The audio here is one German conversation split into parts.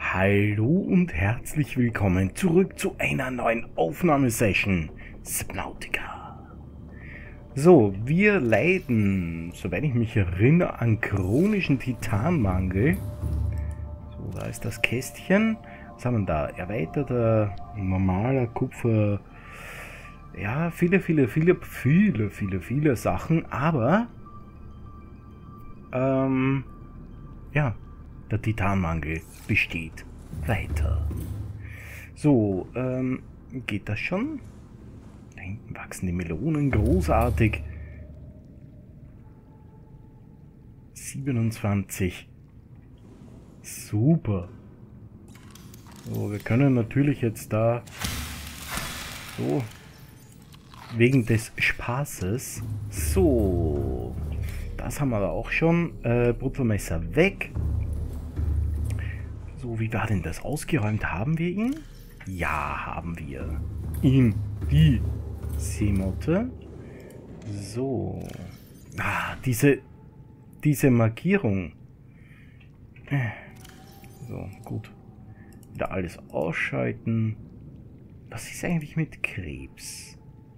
Hallo und herzlich willkommen zurück zu einer neuen Aufnahmesession Subnautica. So, wir leiden, soweit ich mich erinnere, an chronischen Titanmangel. So, da ist das Kästchen. Was haben wir da? Erweiterter, normaler Kupfer. Ja, viele Sachen, aber ja, der Titanmangel besteht weiter. So, geht das schon? Da hinten wachsen die Melonen, großartig. 27. Super. So, wir können natürlich jetzt da so wegen des Spaßes. So, das haben wir da auch schon. Putzelmesser weg. So, wie war denn das? Ausgeräumt haben wir ihn? Ja, haben wir. In die Seemotte. So. Ah, diese Markierung. So, gut. Wieder alles ausschalten. Was ist eigentlich mit Krebs?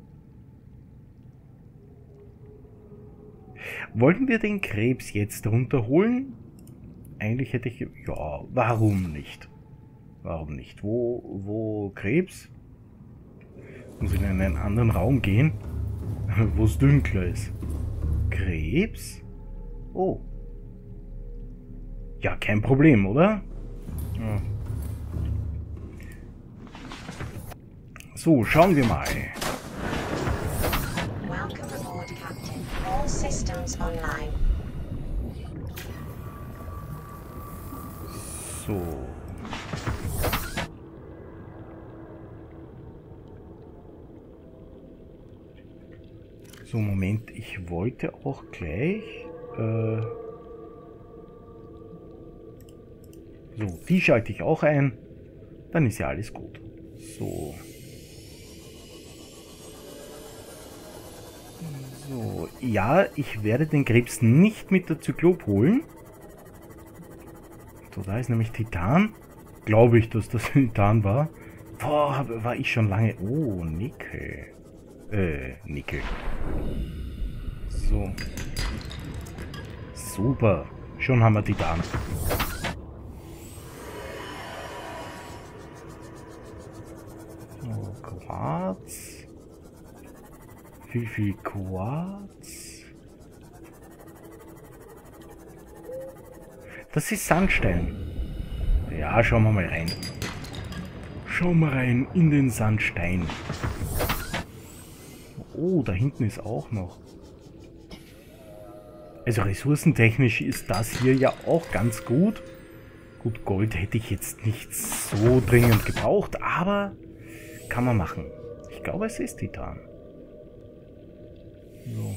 Wollten wir den Krebs jetzt runterholen? Eigentlich hätte ich... Ja, warum nicht? Warum nicht? Wo Krebs? Muss ich in einen anderen Raum gehen, wo es dunkler ist. Krebs? Oh. Ja, kein Problem, oder? Ja. So, schauen wir mal. Welcome aboard, Captain. All systems online. So. So, Moment, ich wollte auch gleich... So, die schalte ich auch ein. Dann ist ja alles gut. So. So, ja, ich werde den Krebs nicht mit der Zyklop holen. So, da ist nämlich Titan. Glaube ich, dass das Titan war. Boah, war ich schon lange... Oh, Nickel. Nickel. So. Super. Schon haben wir Titan. So, Quarz. Viel Quarz. Das ist Sandstein. Ja, schauen wir mal rein. Schauen wir rein in den Sandstein. Oh, da hinten ist auch noch. Also ressourcentechnisch ist das hier ja auch ganz gut. Gut, Gold hätte ich jetzt nicht so dringend gebraucht, aber kann man machen. Ich glaube, es ist Titan. So.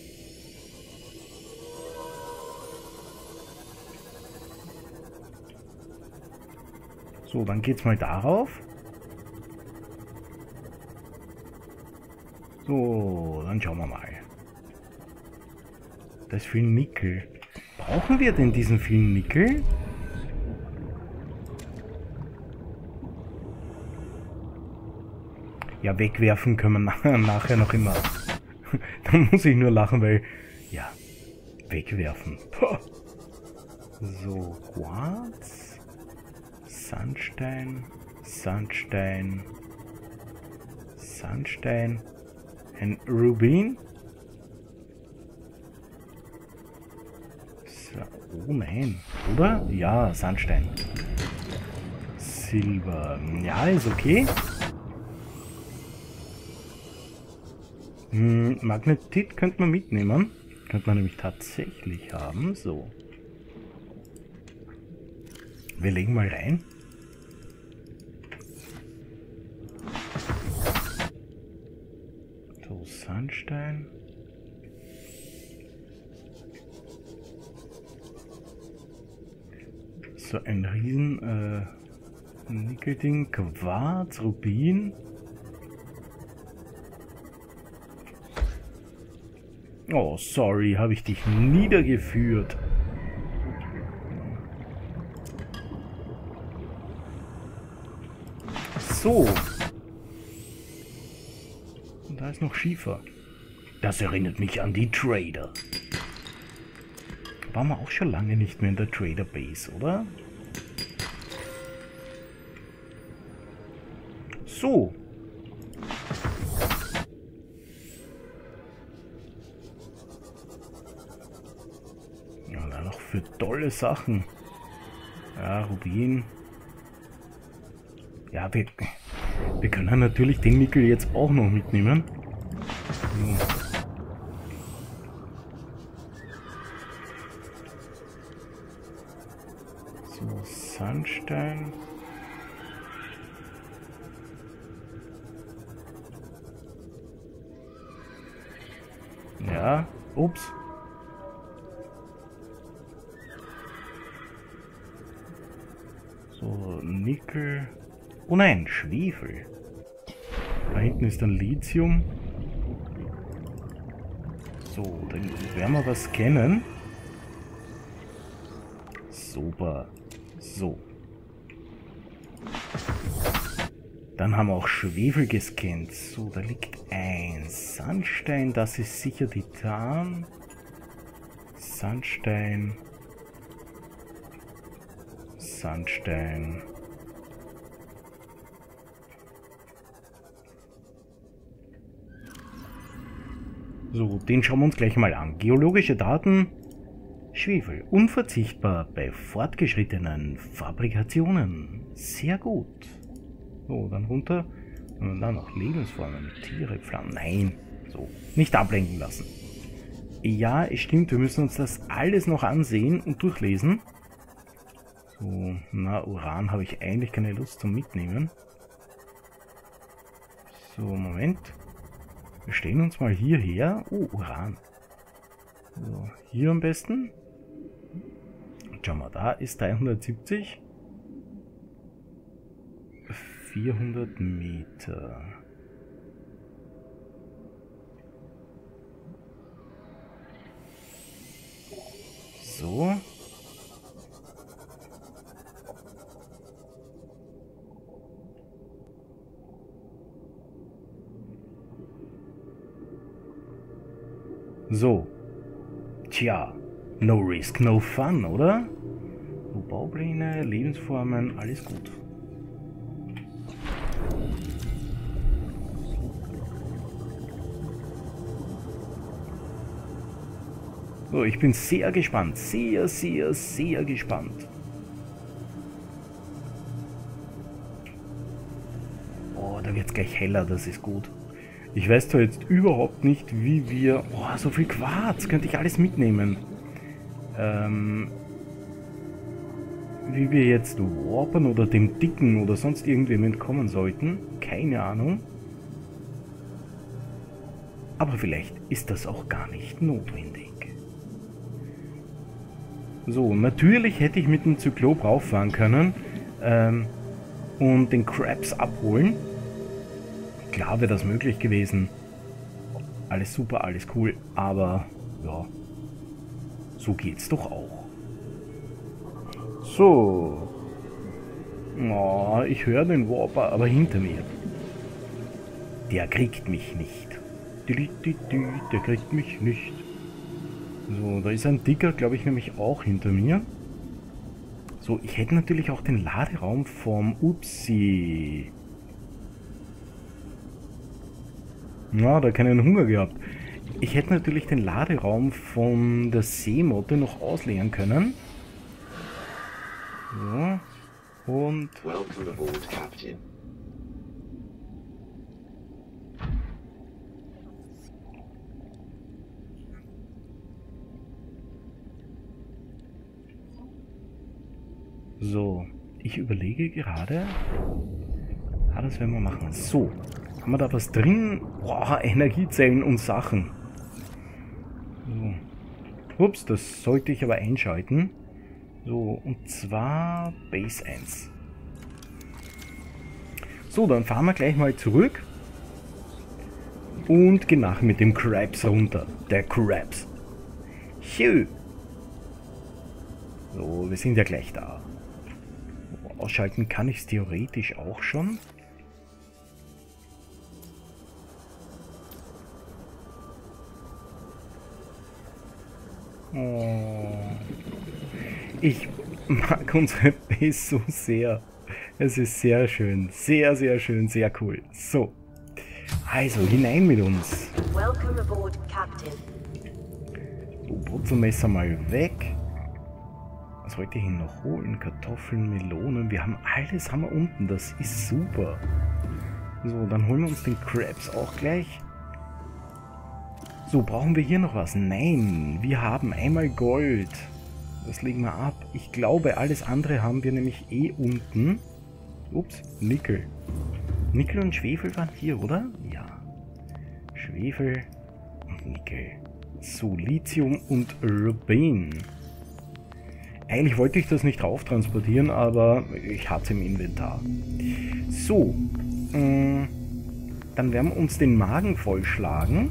So, dann geht's mal darauf. So, dann schauen wir mal. Da ist viel Nickel. Brauchen wir denn diesen vielen Nickel? Ja, wegwerfen können wir nachher noch immer. Da muss ich nur lachen, weil... Ja, wegwerfen. Poh. So, Quarz. Sandstein. Sandstein. Sandstein. Ein Rubin. So, oh nein. Oder? Ja, Sandstein. Silber. Ja, ist okay. Magnetit könnte man mitnehmen. Könnte man nämlich tatsächlich haben. So. Wir legen mal rein. So, Sandstein. So, ein riesen Nickelding. Quarz, Rubin. Oh, sorry, habe ich dich niedergeführt. So. Und da ist noch Schiefer. Das erinnert mich an die Trader. Waren wir auch schon lange nicht mehr in der Trader Base, oder? So. Ja, da noch für tolle Sachen. Ja, Rubin. Ja, wir können natürlich den Nickel jetzt auch noch mitnehmen. So, Sandstein. Ja, ups. So, Nickel. Oh nein, Schwefel. Da hinten ist dann Lithium. So, dann werden wir was scannen. Super. So. Dann haben wir auch Schwefel gescannt. So, da liegt ein Sandstein. Das ist sicher Titan. Sandstein. Sandstein. So, den schauen wir uns gleich mal an. Geologische Daten. Schwefel. Unverzichtbar bei fortgeschrittenen Fabrikationen. Sehr gut. So, dann runter. Und dann noch Lebensformen. Tiere, Pflanzen. Nein. So, nicht ablenken lassen. Ja, es stimmt. Wir müssen uns das alles noch ansehen und durchlesen. So, na, Uran habe ich eigentlich keine Lust zum Mitnehmen. So, Moment. Wir stellen uns mal hierher. Oh, Uran. So, hier am besten. Schauen wir, da ist 370. 400 Meter. So. So. Tja, no risk, no fun, oder? So, Baupläne, Lebensformen, alles gut. So, ich bin sehr gespannt. Sehr, sehr, sehr gespannt. Oh, da wird es gleich heller, das ist gut. Ich weiß zwar jetzt überhaupt nicht, wie wir... Oh, so viel Quarz, könnte ich alles mitnehmen. Wie wir jetzt warpen oder dem Dicken oder sonst irgendwem entkommen sollten. Keine Ahnung. Aber vielleicht ist das auch gar nicht notwendig. So, natürlich hätte ich mit dem Zyklop rauffahren können und den Krabs abholen. Klar wäre das möglich gewesen. Alles super, alles cool, aber ja, so geht's doch auch. So. Oh, ich höre den Warper, aber hinter mir. Der kriegt mich nicht. Der kriegt mich nicht. So, da ist ein Dicker, glaube ich, nämlich auch hinter mir. So, ich hätte natürlich auch den Laderaum vom Upsi. Na, da keinen Hunger gehabt. Ich hätte natürlich den Laderaum von der Seemotte noch ausleeren können. So. Und... Welcome aboard, Captain. So, ich überlege gerade. Ah, das werden wir machen. So, haben wir da was drin? Boah, Energiezellen und Sachen. So. Ups, das sollte ich aber einschalten. So, und zwar Base 1. So, dann fahren wir gleich mal zurück. Und gehen nachher mit dem Krabs runter. Der Krabs. Schön. So, wir sind ja gleich da. Ausschalten kann ich es theoretisch auch schon. Oh. Ich mag unsere Base so sehr. Es ist sehr schön. Sehr, sehr schön. Sehr cool. So. Also, hinein mit uns. Welcome aboard, Captain. So, Brutzelmesser mal weg. Was wollte ich hier noch holen? Kartoffeln, Melonen. Wir haben alles haben wir unten. Das ist super. So, dann holen wir uns den Crabs auch gleich. So, brauchen wir hier noch was? Nein, wir haben einmal Gold. Das legen wir ab. Ich glaube, alles andere haben wir nämlich eh unten. Ups, Nickel. Nickel und Schwefel waren hier, oder? Ja. Schwefel und Nickel. So, Lithium und Rubin. Eigentlich wollte ich das nicht drauf transportieren, aber ich hatte es im Inventar. So, dann werden wir uns den Magen vollschlagen.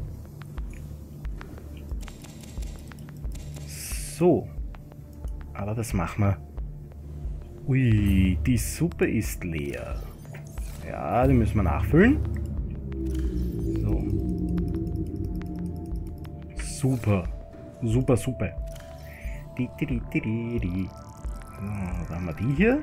So, aber das machen wir. Ui, die Suppe ist leer. Ja, die müssen wir nachfüllen. So. Super. Super, super. So, da haben wir die hier.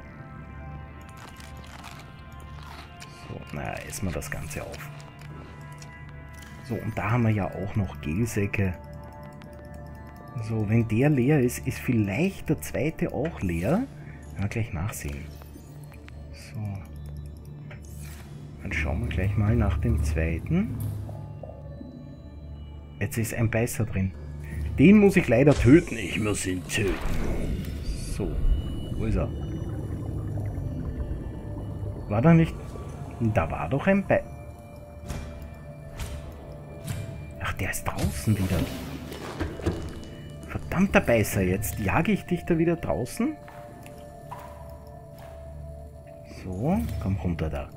So, na, essen wir das Ganze auf. So, und da haben wir ja auch noch Gelsäcke. So, wenn der leer ist, ist vielleicht der zweite auch leer. Werden wir gleich nachsehen. So. Dann schauen wir gleich mal nach dem zweiten. Jetzt ist ein Beißer drin. Den muss ich leider töten. Ich muss ihn töten. So. Wo ist er? War da nicht... Da war doch ein Beißer. Ach, der ist draußen wieder. Verdammter Beißer, jetzt jage ich dich da wieder draußen. So, komm runter da.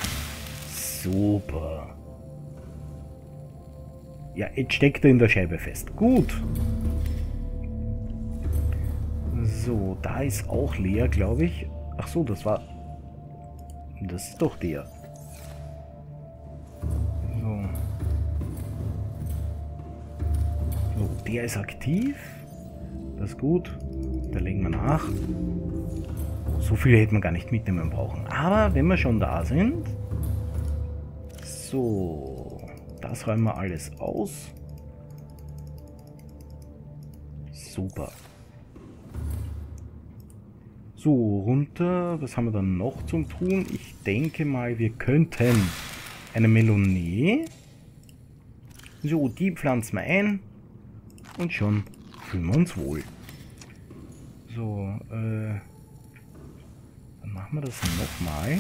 Super. Ja, jetzt steckt er in der Scheibe fest. Gut. So, da ist auch leer, glaube ich. Ach so, das war... Das ist doch der. So. So, der ist aktiv. Das ist gut. Da legen wir nach. So viele hätten wir gar nicht mitnehmen brauchen. Aber wenn wir schon da sind... So... Das räumen wir alles aus. Super. So, runter. Was haben wir dann noch zum Tun? Ich denke mal, wir könnten eine Melone. So, die pflanzen wir ein. Und schon fühlen wir uns wohl. So, dann machen wir das nochmal.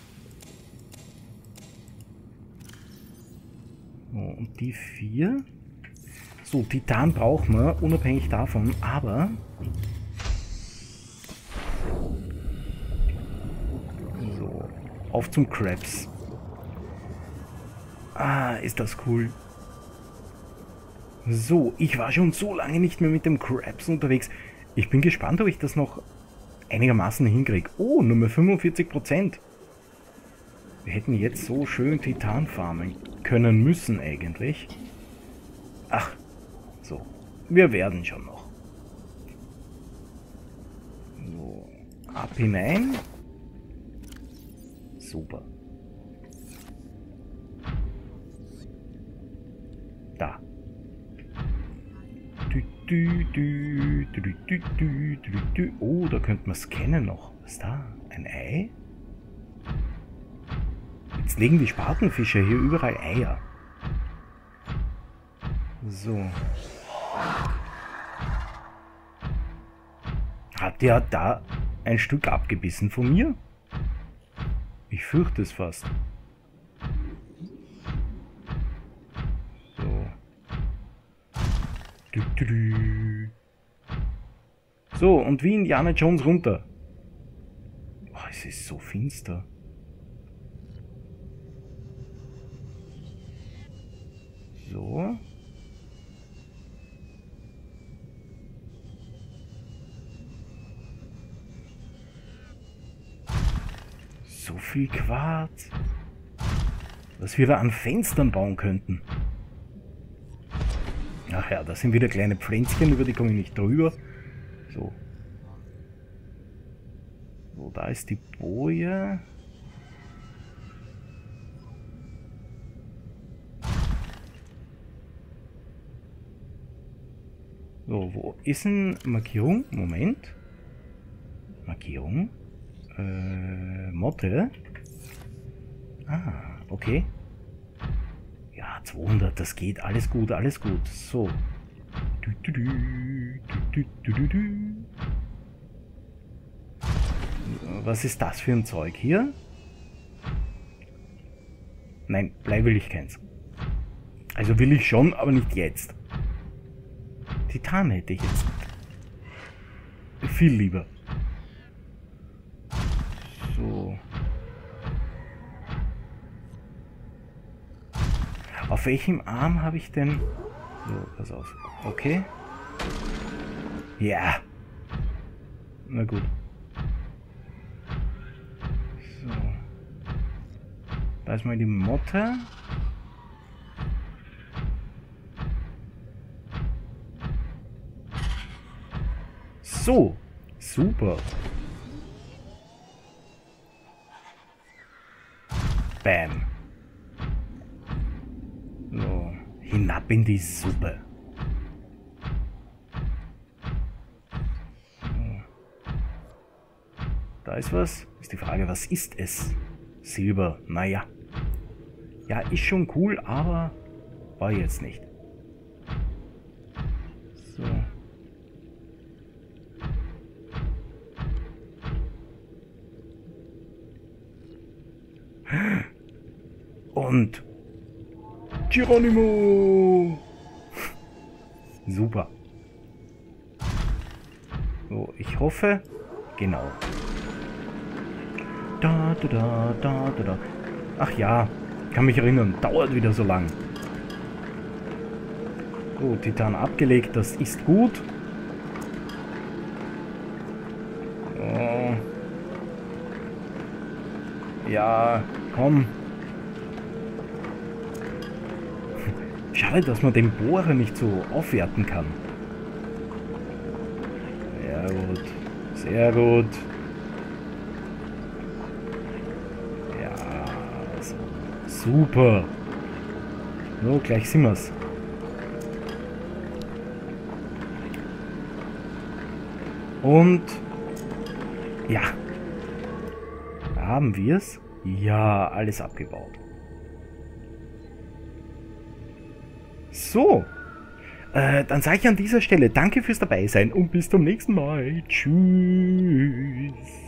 So, und die 4. So, Titan brauchen wir, unabhängig davon, aber... So, auf zum Crabs. Ah, ist das cool. So, ich war schon so lange nicht mehr mit dem Crabs unterwegs. Ich bin gespannt, ob ich das noch einigermaßen hinkriege. Oh, nur mehr 45%. Wir hätten jetzt so schön Titan farmen können müssen eigentlich. Ach, so. Wir werden schon noch. So, ab hinein. Super. Da. Oh, da könnte man scannen noch. Was ist da? Ein Ei? Jetzt legen die Spatenfische hier überall Eier. So. Hat der da ein Stück abgebissen von mir? Ich fürchte es fast. So. So, und wie Indiana Jones runter. Oh, es ist so finster. So. So viel Quarz. Was wir da an Fenstern bauen könnten. Ach ja, das sind wieder kleine Pflänzchen, über die komme ich nicht drüber. So. So, da ist die Boje. So, wo ist denn Markierung? Moment. Markierung. Motte. Ah, okay. Ja, 200, das geht. Alles gut, alles gut. So. Was ist das für ein Zeug hier? Nein, Blei will ich keins. Also will ich schon, aber nicht jetzt. Titan hätte ich jetzt viel lieber. So. Auf welchem Arm habe ich denn... So, pass auf. Okay. Ja. Na gut. So. Da ist mal die Motte. So. Super. Bam. So. Hinab in die Suppe. Da ist was. Ist die Frage, was ist es? Silber. Naja. Ja, ist schon cool, aber war jetzt nicht. So. Und Geronimo! Super. So, ich hoffe, genau. Da, da, da, da, da, da. Ach ja, kann mich erinnern, dauert wieder so lang. Gut, Titan abgelegt, das ist gut. Oh. Ja, komm. Schade, dass man den Bohrer nicht so aufwerten kann. Sehr gut. Sehr gut. Ja, so. Super. So, gleich sind wir's. Und ja. Haben wir's? Ja, alles abgebaut. So, dann sage ich an dieser Stelle danke fürs Dabeisein und bis zum nächsten Mal. Tschüss.